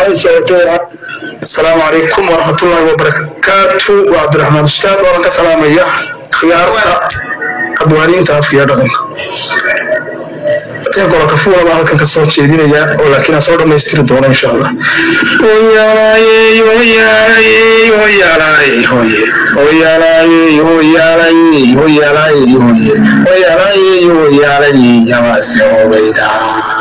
السلام عليكم ورحمة الله وبركاته. وعبد الرحمن أستاذ ورك سلام يا خيارك أبوانين تافيا دغن تقول كفولا ما هلكن كسر شيء يا ولكن أصور ما يستر دون إن شاء الله. ويا راي ويا راي ويا راي ويا راي ويا راي ويا راي ويا راي ويا راي يا مسيو بيدا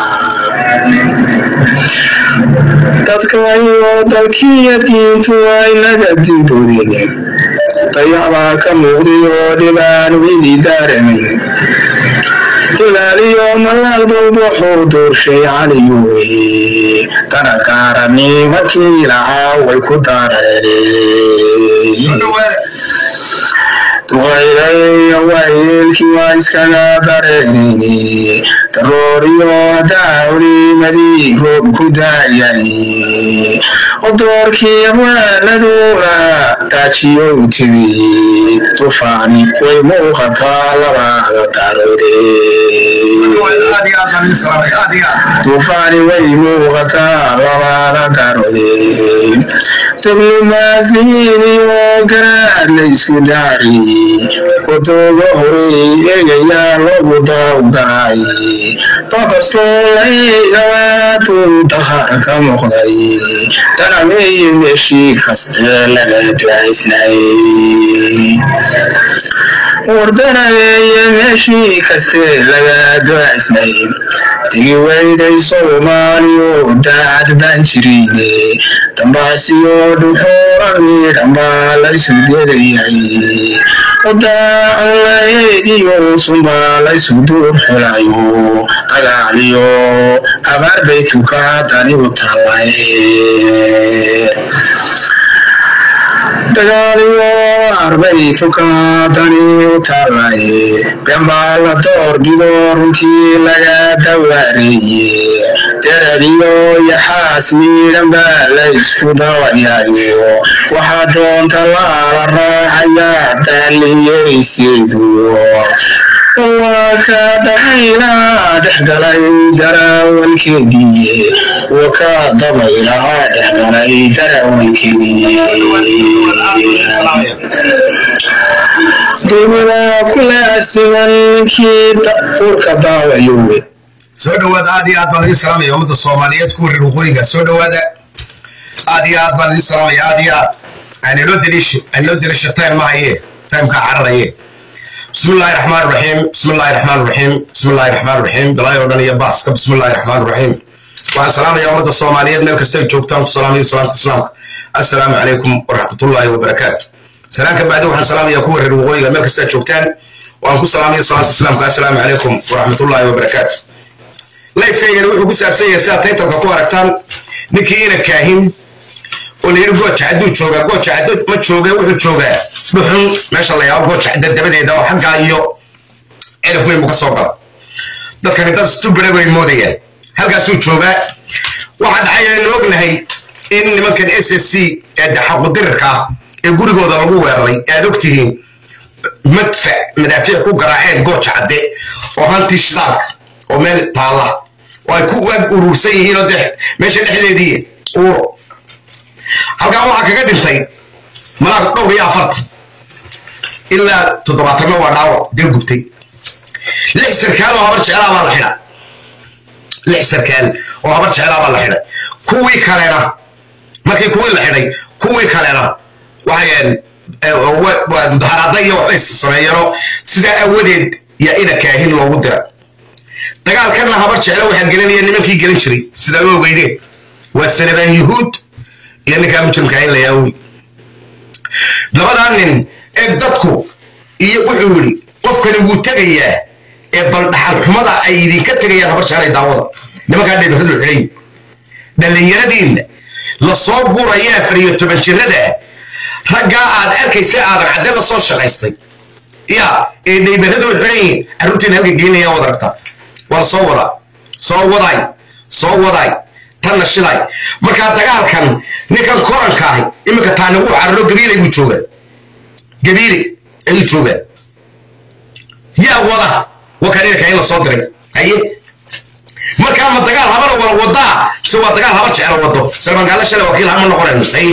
تذكروا تلكية توي لجدي دودي طيابا كمودي ودبان ويدي دارمي تلالي يوم الألب بحضور شيء عليوي تنكرني وكيلها ويكدارني تغيري ويلكي ويسكنا دارني تروري وداوري مدي روب كداياني ودوركي ولدورا تاتيو تبي طوفاني ويموخطا لبعض تارودي طوفاني ويموخطا لبعض تارودي تبلي مازيني وقرار ليسو داري وتوغوري إيجيا لوبوتا وقراي تقصولي يواتو تخارك مخضري تنمي مشي كستل لغتوائسناي وردنا مشي كستل لغتوائسناي تيجي ويدي صومالي وداد بانشريني تنباسيو دحوراني تنبالي سوديري وداعي ديو سنبالي سودور حلايو قلاليو أبار بيتوكا تاني وطالعي دغاليو أربعيتوكا تاني وطالعي بيمبالا دور بدور كي لغا دواري تراديو يحاسمي لمبالا يسكو دوايايو وحادون تلال الراحيا تالي يسيدو وكادبيلا دحدلي دراول كدي وكادبيلا دحدلي دراول كدي دولا كل أسمن كي تفرق داويو سودواد عادي أدبان الإسلام يوم الصوماليات كور الوقوية سودواد عادي أدبان الإسلام عادي أنا لو دليش تايم معي تايم كعرّي بسم الله الرحمن الرحيم بسم الله الرحمن الرحيم بسم الله الرحمن الرحيم دلاي ودن يا باس بسم الله الرحمن الرحيم والسلام يوم الصوماليات ملك استيج جوكتان السلام عليكم ورحمة الله وبركاته سلام بعد وحن سلام يا كور الوقوية ملك استيج جوكتان وأنكم السلام عليكم ورحمة الله وبركاته لا يفيد وحكوا سابسية ساعتين تلقوا ركتان نكينا كاهن واللي يقول تعدو تشوجا قول تعدو ما تشوجا وحد تشوجا بحن ما شاء الله يا قول تعدد دبدي ده وحق عيو عرفوا المقصوبة ده كان ده استبرد بالمودية هل قاسوا تشوجا واحد عيان وقنا هي إن ممكن SSC ده حق دركا يقول هذا ربوه الري أدوكتهم مدفع مدافع كو قراحين قول تعدي وهانتي شدارك ومن طالع ويكون أروسي هنا ده ماشي الحلة دي halka waxa kaga dhintay malaag dhowr iyo 40 ilaa 70 waa dhaawac dib gubtay lix sarkaal oo habar jecel baa la xidhay lix sarkaal oo habar jecel baa la xidhay kuwii kalena markii kuwii la xidhay kuwii kalena waxay waa mudaharada iyo wax sameeyano sida awadeed ya ina kaahin loogu dira dagaalkan habar jecel waxa gelinaya nimankii gelin jiray sida loo weydeen waa sanadaan yuhuud يعني كان مجرم كاين لياوي لبدان ددكو iyo wuxuu yiri qofkani wuu tagayaa bal dhaxal xumada ay idin ka tagayaan habar jecel daawada nimanka dheer wuxuu xilay dhalinyaradeen la soo guraya 14 jirada raga aad arkaysa aad cadde la soo shaqaystay ya dheebaradu xilay arrintii halka geynaya wada ragta wala soo waday tan shilay marka dagaalkan ninkan koranka ah imika taana uu carro gabiil ay jooga ya wada وكان إلك هين الصدر أيه markaa ma dagaal habara wala wadaa si waa dagaal habar jecel wado salman gaala shalay wakiil hama noqonayno ay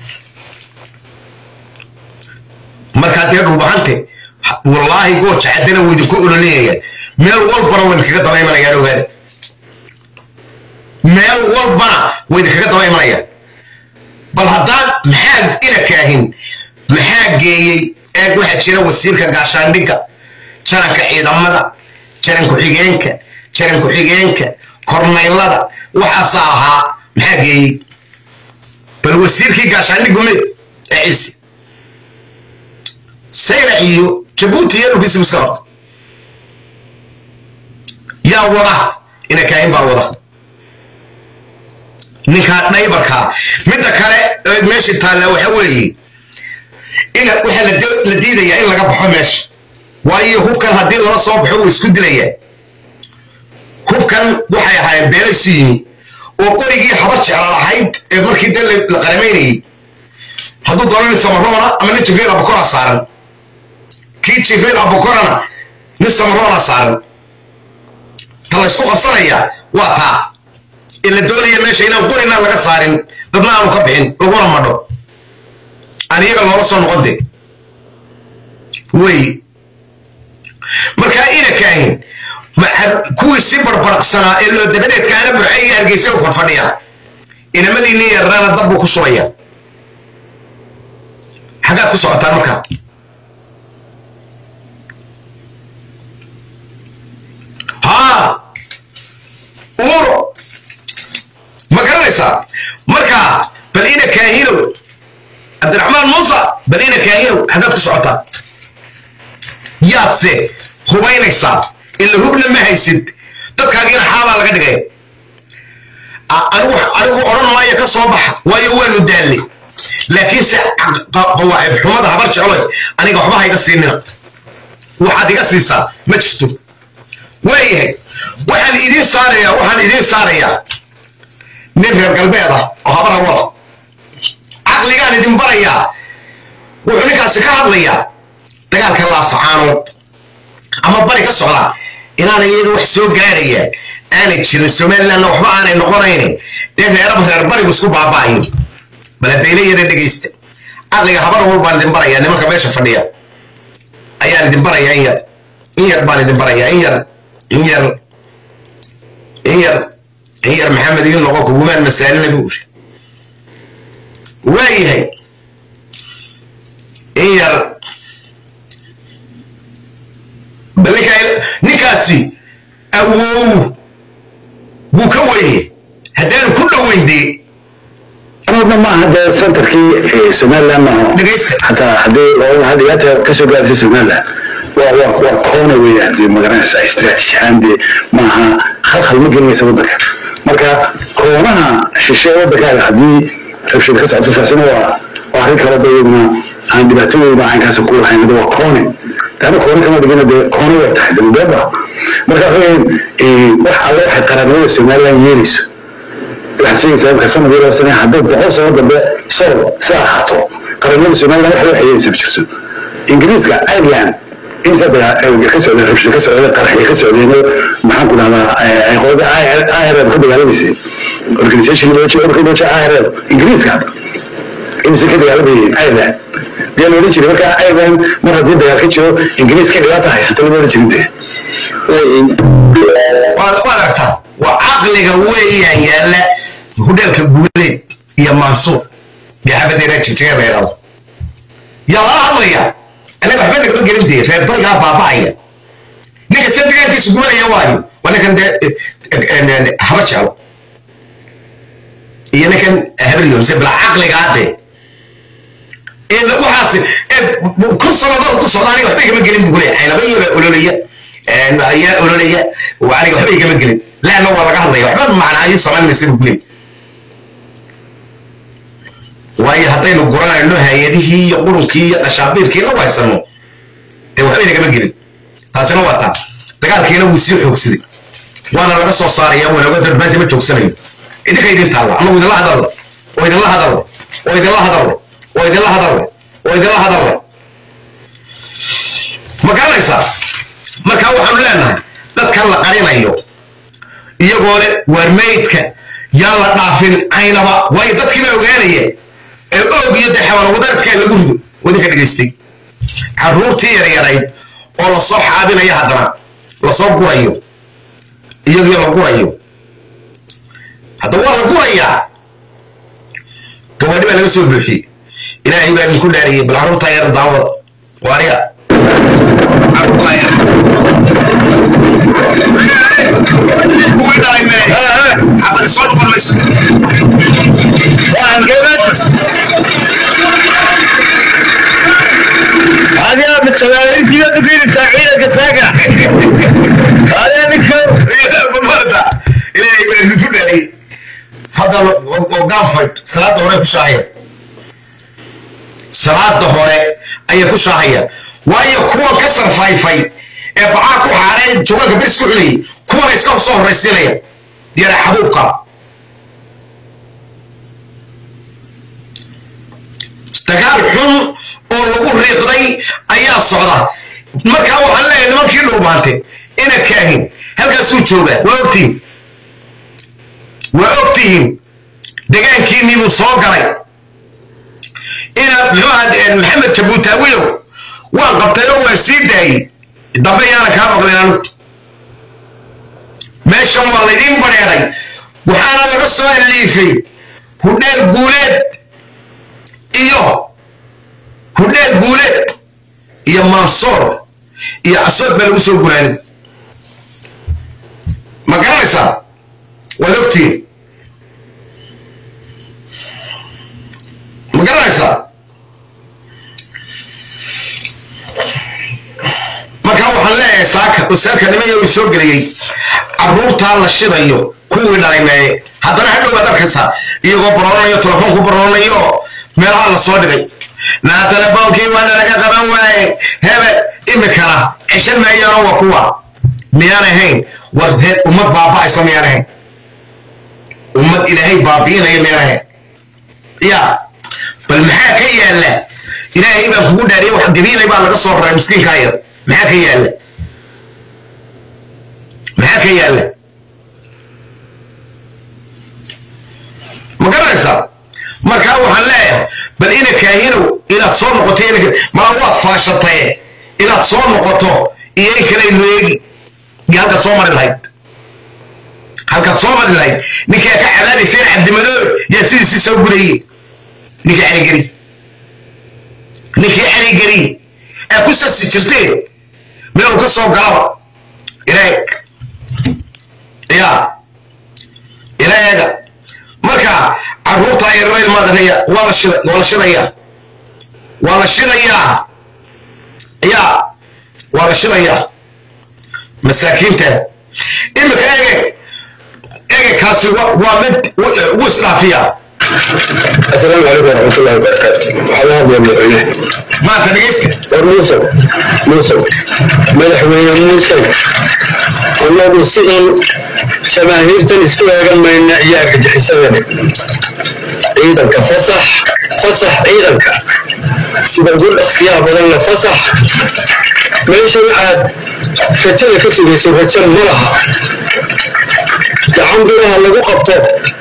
markaa dee dhulbahante wallaahi gooja caddana weydi ku ololeeyaya meel walbana wayna kaga daba imanayaan ogaada meel walbana wayna kaga daba imanayaan bal haddaan maxaa ina kaahin maxaa geeyey eeg waxaa jira wasiirka gaashaandhigga jaranka ciidamada jaran ku-xigeenka kornaylada waxaasaa ahaa maxaa geeyey bal wasiirkii gaashaandhiggu me ee ciise sayra iyo jabuuti iyo dhulkiisa iska qabta yaa wada ina kaahin baa wada ninkaa dhaybarkaa midda kale meeshii taalla waxa weeye waxaa la diidayaa in laga baxo meesha waayo hubkan haddii lala soo baxo wuu isku dilayaa hubkan waxay ahaayeen beelaysu yimi oo qorigii habar jecla lahayd ee markii dee la qaramaynayay hadduu doono nin samaroona ama nin jibriil abukora saaran kii jibriil abukorana nin samaroona saaran ta la isku qabsanayaa waa taa in la doonaya meesha inaan qorina laga saarin dadna aanu ka bixin laguna madho aan iyaga loola soo noqon de wey markaa ina kaahin kuwii si barbaraqsanaa ee loo dabadeedkaana burcay iyo hargeysa u farfadhiya inamadiinni yarnaana dabbuu ku shubaya xaggaad ku socotaan markaa haa uuro ma garanaysaa markaa bal ina kaahinow cabdiraxmaan muuse bal ina kaahinow xaggaad ku socotaa yaadse hubaynaysaa ila hubna ma haysid dadkaagiina xaabaa laga dhigay anigu odhan maayo ka soo baxa waayo waanu daalle laakiinse qawaacib xumada habar jecloy aniga waxba ha iga siinina waxaad iga siisaa ma jirto waayahay waxaan idiin saarayaa nin reer galbeed ah oo habara wada caqligaan idin barayaa wuxuu ninkaasi ka hadlayaa dagaalka laasacaanood ama bari ka socda inaana iyada wax soo gaaraya aanay jirin somalilandna waxba aanay noqonaynin dee reer barigu isku baaba'ayo baladaylayada dhegaysta caqliga habar walbaan idin barayaa nimanka meesha fadhiya ayaan idin barayaa in yar baan idin barayaa in yar maxamed iyo noqo kugumaan masaalina buu uri waayahay in yar bal ninkaasi awow buu ka weye haddaanu ku dhoweyn dee أنا ما هذا سنتر كي سوماليا ما حتى هذا ياته كسر قاعد في سوماليا وكونه ويا دي مدرسة استراتيجية عندي معها خلخل ممكن يسوي ذلك مركا كونها شيء ودك هذه تبشر كسر 9 سنة وأخير كلا دوينا عندي بتوي مع كاس كل حين ده كونه أنا كونه كمان بيجينا ده كونه تحت الباب مركا فين الله حتى ربنا سوماليا يريس waxaan sheegay sababta sanadii loo sameeyay hadda boqol sano dambe soo saaxato qaranimada Soomaaliya waxa ay hayeen jirto Ingiriiska ayaan inta baa ay ka soo rabshay ka soo qarxay ka soo leeyahay maxaan ku dhahdaa ay qodobada IRA ku dagaalamayay organization loo jeedo IRA Ingiriiska inta ka dagaalamay IRA dee loo jeedo marka ayaan mar haddii dagaal ka jiro Ingiriiska dhibaato haysata loo jeedo waa aragtaa waa caqliga weeyaan yaala هدالك بوليد يا منصور يا حبيبي راجع تجيب يا راجل يا الله يا انا بحبك بقول جريمتي غير بقى بابايا نيجي سنتك انت سجون يا وايو وانا كان حبشاو انا كان هبل يوم سيب العقل قاعد ايه وحاسب كل سنه تصل علي وحبيبي ما جريم بقول انا بيجي يقولوا لي يا قولوا لي وعلي وحبيبي ما جريم لا انا والله قاعد يا وحبيبي معنا اي صمان يصير بقول waayo haddaynu guranayno hay-adihii iyo qurunkii iyo dhashaabiirkiina u haysano dee waxbayna kama gelin taasina waa taa dagaalkiina wuu sii xoogsaday waana laga soo saaraya wanaago darbaanti ma joogsanayo idinka idin taalla anagu idinla hadallo oo idinla hadallo oo idinla hadallo oo idinla hadallo oo idinla hadallo ma garanaysaa markaa waxaanu leenahay dadkan la qarinayo iyagoo warmeydka yaan la dhaafin aynaba way dadkii ba ogaanayeen ee oog iyo xawal wadaadka lagu rido wadinka dhageystay caruurtii yaryarayd oo la soo xaabinaya haddana la soo gurayo iyagoo la gurayo hadda waa la gurayaa gabadhi baa laga soo buuxiyey ilaahay baa idinku dhaariyey bal caruurta yar daawada waariya caruurta yar kuwii dhalay mee xabad soo noqon mayso هذا بالتوالي تيجي تقول ساعينك ساقع هذا بكر بالمرة إلى يقول لي هذا وقام فايت صلاة ظهر كشاهية صلاة ظهر أي كشاهية وأي كوا كسر فاي بعاكو حارين جواك بيسكو علي كوا يسكو صهر السنة يرى حبوبك استقال حم oo lagu riiqday ayaa socda marka waxaan leeyahay nimankii dhuubaantay ina kaahin halkaasuu jooga waa ogtihiin degaankiinii buu soo galay ina maxamed jabuutaawiyow waan qabtay oo waan sii daayey dambe yaana kaa maqlin anu meeshan waa laydin badheedhay waxaana laga soo aliifay hudheel guuleed iyo hudheel guuleed iyo mansoor iyo asood baa lagu soo guraanid ma garanaysaa waad ogtiin ma garanaysaa markaa waxaan leeyahay saaka nimaya uu soo geliyey caruurtaa la shidayo kuwii dhalaymeeye haddana hadhow baad arkaysaa iyagoo baroonanayo telefoonku baroonanayo meelaha la soo dhigay naa telefoonkii waana laga qaban waaye hebel imikana ceshan maayano waa kuwa miyaan ahayn wardeed ummad baaba'aysa miyaan ahayn ummad ilaahay baabi'inaya miyaan ahayn ya bal maxaa ka yaalla ilaahay baan kugu dhaariyay wax gabiilay baa laga soo raray miskiinkaa yar maxaa ka yaalla ma garanaysaa markaa waxaan leeyahay bal ina kaahinow inaad soo noqoto mala waad faashatay inaad soo noqoto iyo in kale inu eegi halkaad soo mari lahayd ninkaa ka cadaadayseen cabdimadoob yaa sidiisii soo gurayey ninkii caligeri ee ku sasi jirteen meelu ka soo galaba ilaaga marka caruurta yaryar maadalaya waa la shidayaa masaakiinta imika ege kaasi waa mid wuu isdhaafiyaa السلام عليكم ورحمة الله وبركاته. وحلا هذا المدعوية. ما تنقيسك. موسى مدحوية موسى. والله بالسجن شماهير تنسكوا قبل إن إياك جحسابني. عيدك فصح عيدك. سيدا نقول اختيار بدلنا فصح. ما يشون عاد فتنة كسر يسوي فتنة مرها. الحمد لله اللي وقفته.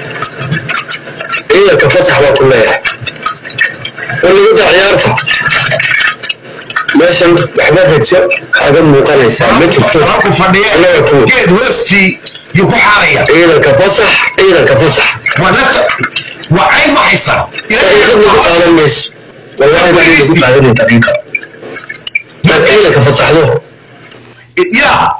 إيه كفصح وكلها واللي يدع عيارته ماشي حبات تشوف هذا مقالة سامع ربو فنيا كيد وستي يكون حارية إيه كفصح ونفط وعين محيصة إيه على الناس والله ما يقول عليهم طريقة إيه كفصح له يا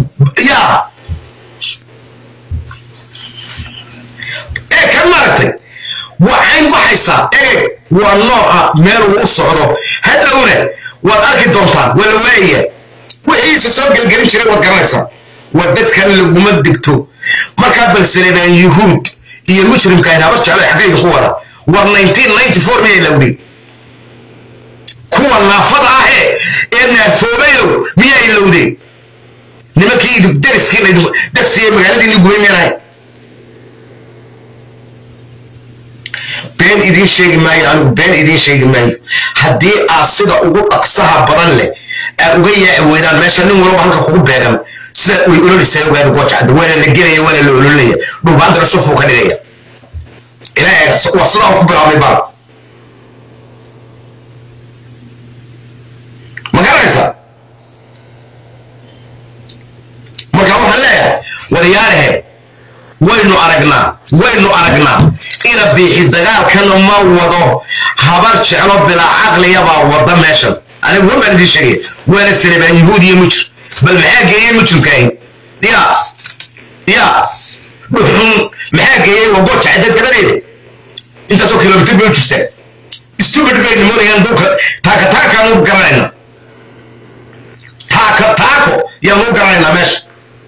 إيه كم مرتين وعين بحيصة إيه والله ميرو الصعرو هدونا وأركي دونتان والواية وعيس سوق القريب شري والقريصة ودت كان اللي قمدكتو مركب السليمان يهود هي المجرم كان برجع على حقيقة كورة war 1994 مية لودي كورة نافضة هي إن فوبيو مية لودي نمكي درس كنا درس هي مقالة اللي قوي منها بين إيدين شيء ماي أنا بين إيدين شيء ماي هدي أصيد أقول أقصاها بدل له أقول يا ويدا ماشي نمر بحالك أقول بينهم sida way ololeysaa ogaada goojacda waana la gelaya waana la ololaya dhulbaanta cusub uu ka dhigaya ilaa waa sidaa ku bilaabmay bal ma garanaysaa marka waxaan leeyahay waryaarahe waynu aragnaa ina biixi dagaalkana ma wado habar jeclo bilaa caqliya baa wada meeshan anigu waan idin sheegay waana salebaan yahuudiya mujir bal maxaa geeyay mujirkayn ya dhuxun maxaa geeyay waa goojacda dabadeeda intaasoo kilomitir bay u jirtaan stupid bay nimanayaan dhulka taaka nu garanayna taako yaan u garanaynaa meesha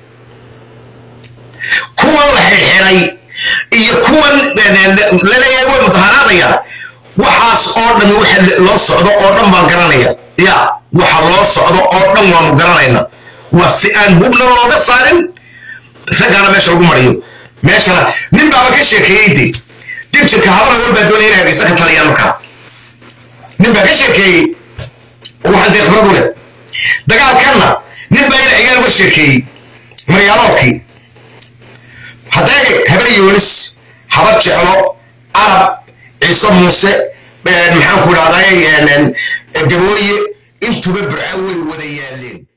kuwan la xirxiray iyo kuwan laleeyahay way mudaharaadayaan waxaas oo dhan waxa loo socdo oo dhan baan garanaya ya waxa loo socdo oo dhan waanu garanayna waa si aan hubna looga saarin raggaana meesha lagu mariyo meeshana nin baaba ka sheekeeyey dib jirka habara walbaa doonaya inay hargeysa ka taliyaan markaa nin baa ka sheekeeyey waxaan dee khibrad u leh dagaalkanna nin baa ina cigaan uga sheekeeyey maryaaloodkii هذاك هبل يونس حبر شعره عرب عيسى موسى محمد هذا الجبوي انتو ببرعوي وذيالين